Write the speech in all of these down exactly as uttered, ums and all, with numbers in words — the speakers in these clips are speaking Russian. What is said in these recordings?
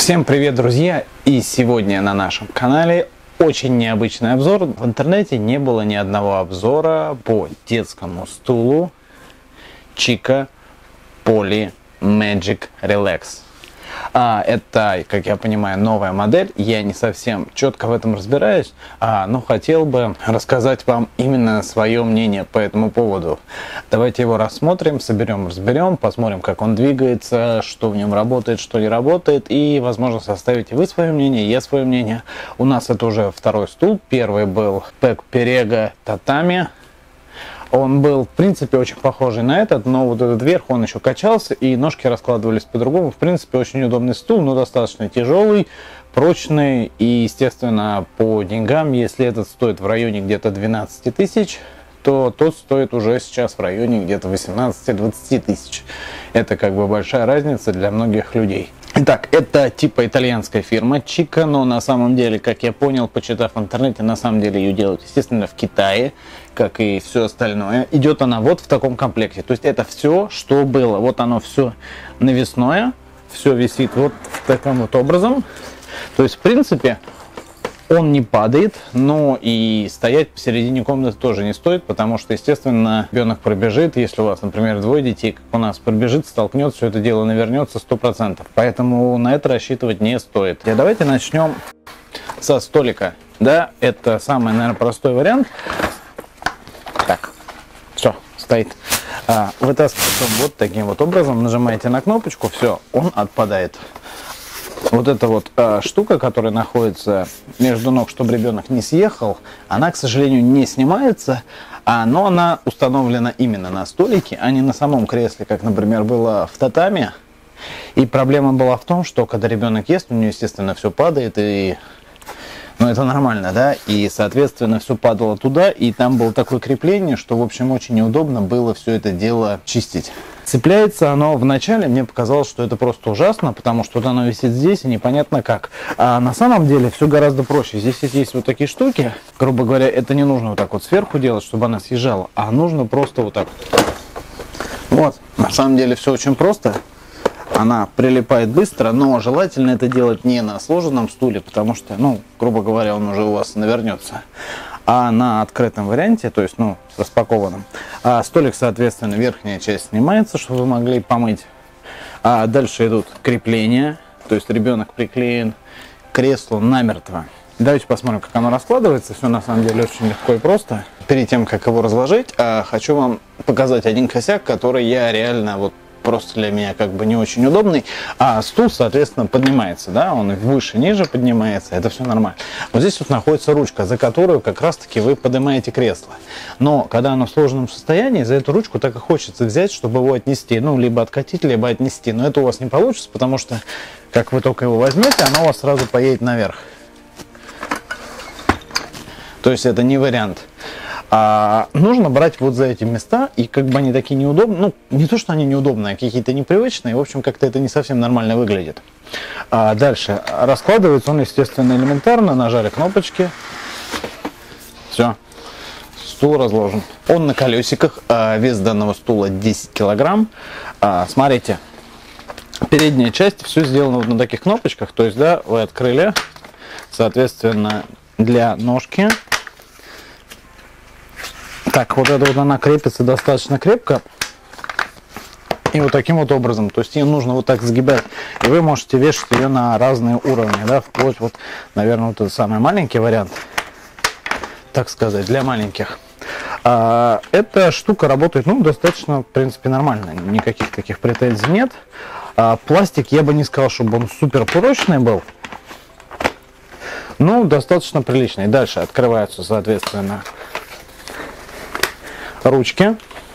Всем привет, друзья! И сегодня на нашем канале очень необычный обзор. В интернете не было ни одного обзора по детскому стулу Chicka Poly Magic Relax. А, это, как я понимаю, новая модель. Я не совсем четко в этом разбираюсь, а, но хотел бы рассказать вам именно свое мнение по этому поводу. Давайте его рассмотрим, соберем, разберем, посмотрим, как он двигается, что в нем работает, что не работает, и, возможно, составите вы свое мнение, я свое мнение. У нас это уже второй стул. Первый был Peg Perega Tatami. Он был, в принципе, очень похожий на этот, но вот этот верх, он еще качался, и ножки раскладывались по-другому. В принципе, очень удобный стул, но достаточно тяжелый, прочный, и, естественно, по деньгам, если этот стоит в районе где-то двенадцати тысяч, то тот стоит уже сейчас в районе где-то восемнадцати-двадцати тысяч. Это как бы большая разница для многих людей. Итак, это типа итальянская фирма Chicka, но на самом деле, как я понял, почитав в интернете, на самом деле ее делают, естественно, в Китае, как и все остальное. Идет она вот в таком комплекте. То есть это все, что было. Вот оно все навесное, все висит вот таким вот образом. То есть, в принципе, он не падает, но и стоять посередине комнаты тоже не стоит, потому что, естественно, ребенок пробежит, если у вас, например, двое детей, как у нас, пробежит, столкнет, все это дело навернется сто процентов. Поэтому на это рассчитывать не стоит. И давайте начнем со столика. Да, это самый, наверное, простой вариант. Так, все, стоит. А, вытаскиваете вот таким вот образом, нажимаете на кнопочку, все, он отпадает. Вот эта вот э, штука, которая находится между ног, чтобы ребенок не съехал, она, к сожалению, не снимается, а, но она установлена именно на столике, а не на самом кресле, как, например, было в татами. И проблема была в том, что когда ребенок ест, у него, естественно, все падает, и ну, это нормально, да, и, соответственно, все падало туда, и там было такое крепление, что, в общем, очень неудобно было все это дело чистить. Цепляется оно вначале, мне показалось, что это просто ужасно, потому что вот оно висит здесь и непонятно как. А на самом деле все гораздо проще. Здесь есть вот такие штуки, грубо говоря, это не нужно вот так вот сверху делать, чтобы она съезжала, а нужно просто вот так. Вот, на самом деле все очень просто. Она прилипает быстро, но желательно это делать не на сложенном стуле, потому что, ну, грубо говоря, он уже у вас навернется, а на открытом варианте, то есть, ну, с распакованным. А столик, соответственно, верхняя часть снимается, чтобы вы могли помыть. А дальше идут крепления, то есть ребенок приклеен к креслу намертво. Давайте посмотрим, как оно раскладывается. Все на самом деле очень легко и просто. Перед тем, как его разложить, хочу вам показать один косяк, который я реально вот просто для меня как бы не очень удобный, а стул, соответственно, поднимается, да, он выше, ниже поднимается, это все нормально. Вот здесь вот находится ручка, за которую как раз-таки вы поднимаете кресло. Но когда оно в сложенном состоянии, за эту ручку так и хочется взять, чтобы его отнести, ну, либо откатить, либо отнести, но это у вас не получится, потому что, как вы только его возьмете, оно у вас сразу поедет наверх. То есть это не вариант. А нужно брать вот за эти места, и как бы они такие неудобные, ну, не то, что они неудобные, а какие-то непривычные, в общем, как-то это не совсем нормально выглядит. А дальше, раскладывается он, естественно, элементарно, нажали кнопочки, все, стул разложен. Он на колесиках, а вес данного стула десять килограмм, а, смотрите, передняя часть, все сделано вот на таких кнопочках, то есть, да, вы открыли, соответственно, для ножки. Так, вот эта вот она крепится достаточно крепко. И вот таким вот образом. То есть ее нужно вот так сгибать. И вы можете вешать ее на разные уровни. Да, вплоть вот, наверное, вот этот самый маленький вариант. Так сказать, для маленьких. А, эта штука работает, ну, достаточно, в принципе, нормально. Никаких таких претензий нет. А, пластик, я бы не сказал, чтобы он супер прочный был. Ну, достаточно приличный. Дальше открываются, соответственно, ручки.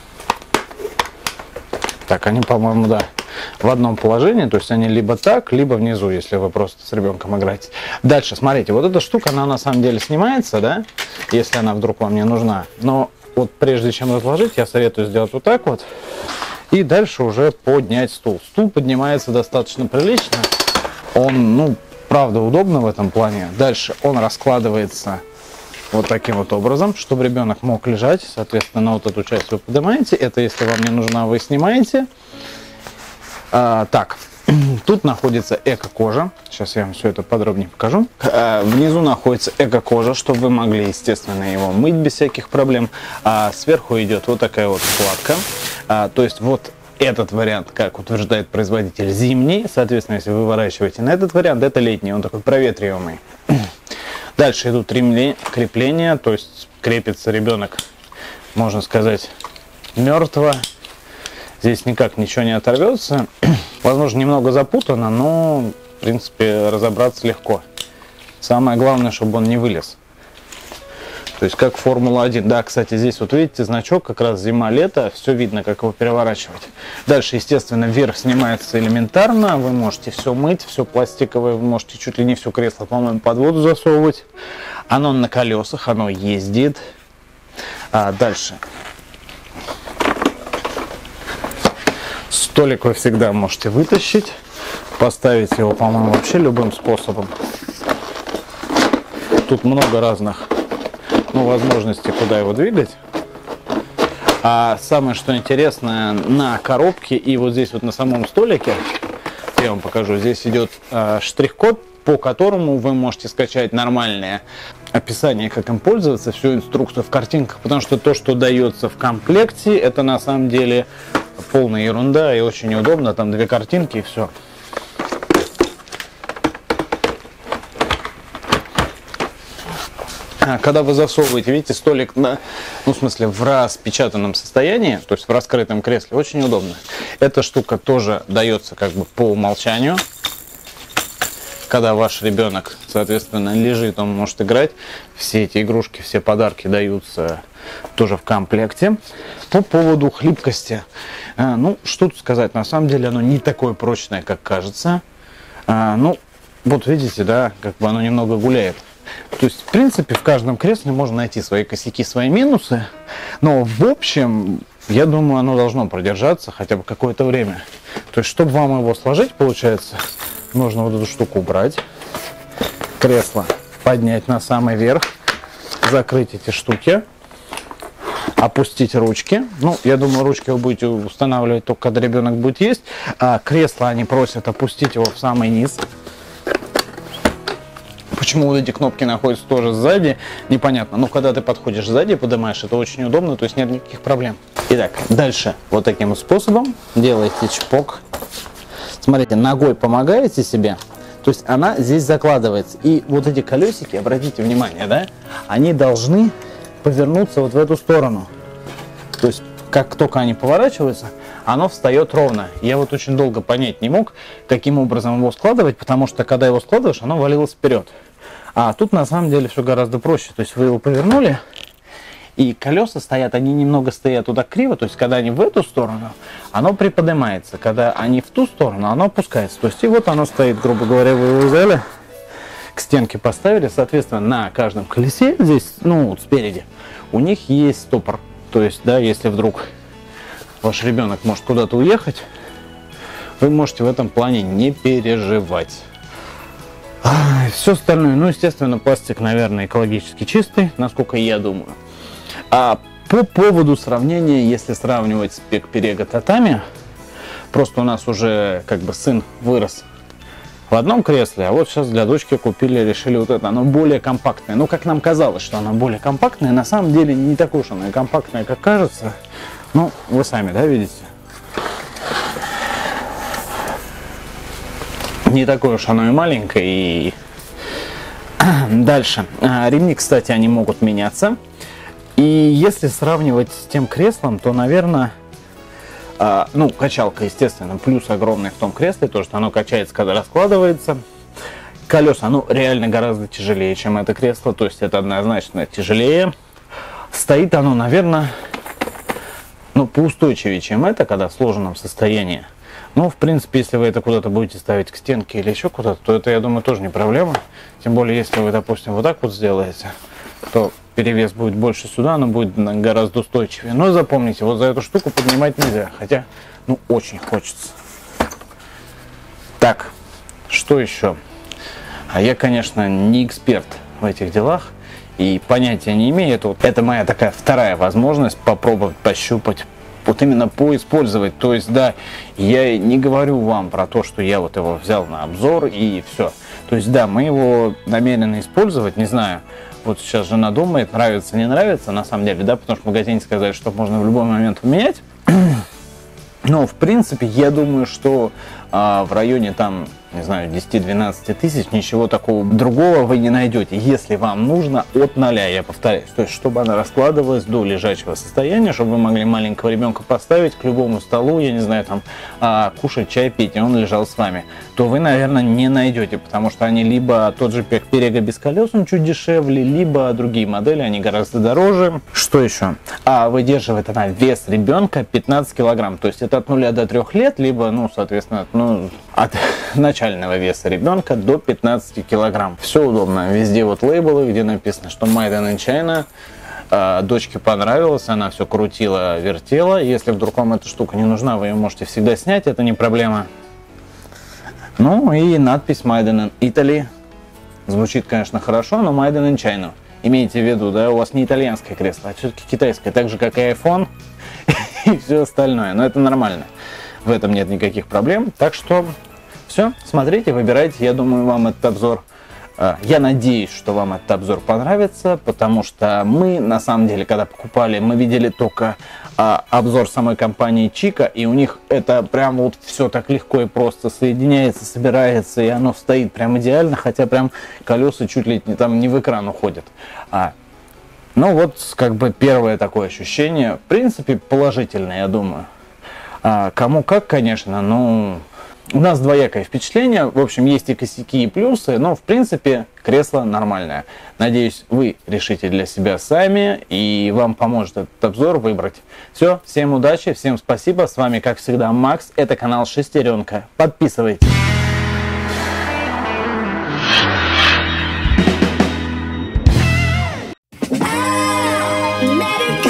Так, они, по-моему, да, в одном положении, то есть они либо так, либо внизу, если вы просто с ребенком играете. Дальше, смотрите, вот эта штука, она на самом деле снимается, да, если она вдруг вам не нужна. Но вот прежде чем разложить, я советую сделать вот так вот. И дальше уже поднять стул. Стул поднимается достаточно прилично. Он, ну, правда, удобно в этом плане. Дальше он раскладывается вот таким вот образом, чтобы ребенок мог лежать. Соответственно, вот эту часть вы поднимаете. Это, если вам не нужна, вы снимаете. А, так, Тут находится эко-кожа. Сейчас я вам все это подробнее покажу. Внизу находится эко-кожа, чтобы вы могли, естественно, его мыть без всяких проблем. А сверху идет вот такая вот вкладка. А, то есть вот этот вариант, как утверждает производитель, зимний. Соответственно, если вы выращиваете на этот вариант, это летний. Он такой проветриваемый. Дальше идут крепления. То есть крепится ребенок, можно сказать, мертво. Здесь никак ничего не оторвется. Возможно, немного запутано, но, в принципе, разобраться легко. Самое главное, чтобы он не вылез. То есть, как Формула один. Да, кстати, здесь вот видите значок, как раз зима-лето. Все видно, как его переворачивать. Дальше, естественно, верх снимается элементарно. Вы можете все мыть, все пластиковое. Вы можете чуть ли не все кресло, по-моему, под воду засовывать. Оно на колесах, оно ездит. А дальше. Столик вы всегда можете вытащить, поставить его, по-моему, вообще любым способом. Тут много разных, ну, возможностей, куда его двигать. А самое, что интересно, на коробке и вот здесь вот на самом столике, я вам покажу, здесь идет э, штрих-код, по которому вы можете скачать нормальное описание, как им пользоваться, всю инструкцию в картинках, потому что то, что дается в комплекте, это на самом деле полная ерунда и очень неудобно, там две картинки и все. Когда вы засовываете, видите, столик на, ну, в смысле, в распечатанном состоянии, то есть в раскрытом кресле, очень удобно. Эта штука тоже дается как бы по умолчанию. Когда ваш ребенок, соответственно, лежит, он может играть. Все эти игрушки, все подарки даются тоже в комплекте. По поводу хлипкости. Ну, что тут сказать, на самом деле оно не такое прочное, как кажется. Ну, вот видите, да, как бы оно немного гуляет. То есть, в принципе, в каждом кресле можно найти свои косяки, свои минусы. Но, в общем, я думаю, оно должно продержаться хотя бы какое-то время. То есть, чтобы вам его сложить, получается, нужно вот эту штуку убрать. Кресло поднять на самый верх. Закрыть эти штуки. Опустить ручки. Ну, я думаю, ручки вы будете устанавливать только когда ребенок будет есть. А кресло они просят опустить его в самый низ. Почему вот эти кнопки находятся тоже сзади, непонятно. Но когда ты подходишь сзади, поднимаешь, это очень удобно, то есть нет никаких проблем. Итак, дальше вот таким способом делаете чпок. Смотрите, ногой помогаете себе, то есть она здесь закладывается. И вот эти колесики, обратите внимание, да, они должны повернуться вот в эту сторону. То есть как только они поворачиваются, оно встает ровно. Я вот очень долго понять не мог, каким образом его складывать, потому что когда его складываешь, оно валилось вперед. А тут на самом деле все гораздо проще. То есть вы его повернули, и колеса стоят, они немного стоят туда криво. То есть когда они в эту сторону, оно приподнимается. Когда они в ту сторону, оно опускается. То есть и вот оно стоит, грубо говоря, вы его взяли, к стенке поставили. Соответственно, на каждом колесе здесь, ну вот спереди, у них есть стопор. То есть, да, если вдруг ваш ребенок может куда-то уехать, вы можете в этом плане не переживать. Все остальное, ну, естественно, пластик, наверное, экологически чистый, насколько я думаю. А по поводу сравнения, если сравнивать с Пекперего Татами, просто у нас уже как бы сын вырос в одном кресле, а вот сейчас для дочки купили, решили вот это, оно более компактное. Ну, как нам казалось, что оно более компактное, на самом деле не такое уж оно и компактное, как кажется. Ну, вы сами, да, видите? Не такое уж оно и маленькое. И дальше. Ремни, кстати, они могут меняться. И если сравнивать с тем креслом, то, наверное, ну, качалка, естественно, плюс огромный в том кресле, то, что оно качается, когда раскладывается. Колеса, ну, реально гораздо тяжелее, чем это кресло, то есть это однозначно тяжелее. Стоит оно, наверное, ну, поустойчивее, чем это, когда в сложенном состоянии. Ну, в принципе, если вы это куда-то будете ставить к стенке или еще куда-то, то это, я думаю, тоже не проблема. Тем более, если вы, допустим, вот так вот сделаете, то перевес будет больше сюда, оно будет гораздо устойчивее. Но запомните, вот за эту штуку поднимать нельзя, хотя, ну, очень хочется. Так, что еще? А я, конечно, не эксперт в этих делах и понятия не имею. Это, вот, это моя такая вторая возможность попробовать пощупать, вот именно поиспользовать. То есть, да, я не говорю вам про то, что я вот его взял на обзор и все. То есть, да, мы его намерены использовать, не знаю, вот сейчас жена думает, нравится, не нравится, на самом деле, да, потому что в магазине сказали, что можно в любой момент поменять. Но, в принципе, я думаю, что а, в районе там, не знаю, десяти-двенадцати тысяч ничего такого другого вы не найдете, если вам нужно от ноля, я повторяюсь. То есть, чтобы она раскладывалась до лежачего состояния, чтобы вы могли маленького ребенка поставить к любому столу, я не знаю, там, а, кушать, чай пить, и он лежал с вами, то вы, наверное, не найдете, потому что они либо тот же Перега без колес, он чуть дешевле, либо другие модели, они гораздо дороже. Что еще? А выдерживает она вес ребенка пятнадцать килограмм, то есть это от нуля до трёх лет, либо, ну, соответственно, ну, от начального веса ребенка до пятнадцати килограмм. Все удобно. Везде вот лейблы, где написано, что Made in China. А, дочке понравилось, она все крутила, вертела. Если вдруг вам эта штука не нужна, вы ее можете всегда снять, это не проблема. Ну и надпись Made in Italy. Звучит, конечно, хорошо, но Made in China. Имейте в виду, да, у вас не итальянское кресло, а все-таки китайское, так же, как и iPhone и все остальное. Но это нормально. В этом нет никаких проблем. Так что все, смотрите, выбирайте. Я думаю, вам этот обзор, я надеюсь, что вам этот обзор понравится, потому что мы, на самом деле, когда покупали, мы видели только обзор самой компании Чика, и у них это прям вот все так легко и просто соединяется, собирается, и оно стоит прям идеально, хотя прям колеса чуть ли не, там не в экран уходят. А, ну вот, как бы первое такое ощущение, в принципе, положительное, я думаю. А, кому как, конечно, но у нас двоякое впечатление. В общем, есть и косяки, и плюсы, но в принципе кресло нормальное. Надеюсь, вы решите для себя сами, и вам поможет этот обзор выбрать. Все, всем удачи, всем спасибо. С вами, как всегда, Макс. Это канал Шестеренка. Подписывайтесь. America.